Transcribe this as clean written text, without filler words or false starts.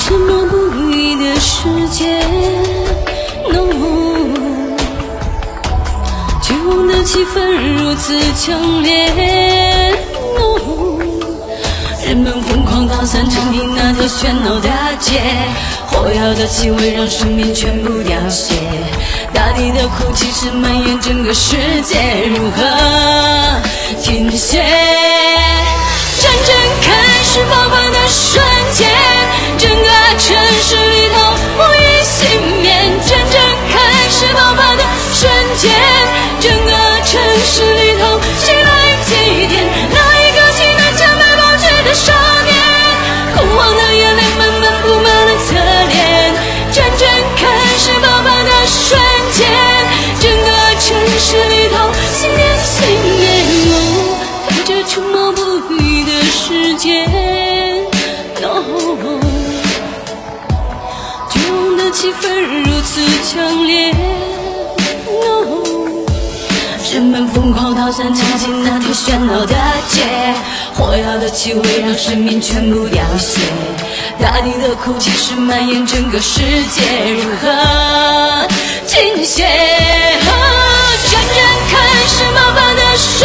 沉默不语的世界 ，No， 绝望的气氛如此强烈 ，No， 人们疯狂打散成地那条喧闹大街，火药的气味让生命全部凋谢，大地的哭泣是蔓延整个世界，如何停歇？战争开始爆发的瞬间，整个城市里头无一幸免。战争开始爆发的瞬间，整个城市里头谁来祭奠那一个期待着被保洁的少年？哭黄的眼泪慢慢布满了侧脸。战争开始爆发的瞬间，整个城市里头信念信念，带着沉默不语的世界 ，No， 绝望的气氛如此强烈 ，No， 人们疯狂逃散前进那条喧闹的街，火药的气味让生命全部凋谢，大地的哭泣是蔓延整个世界，如何停歇？战争开始爆发的瞬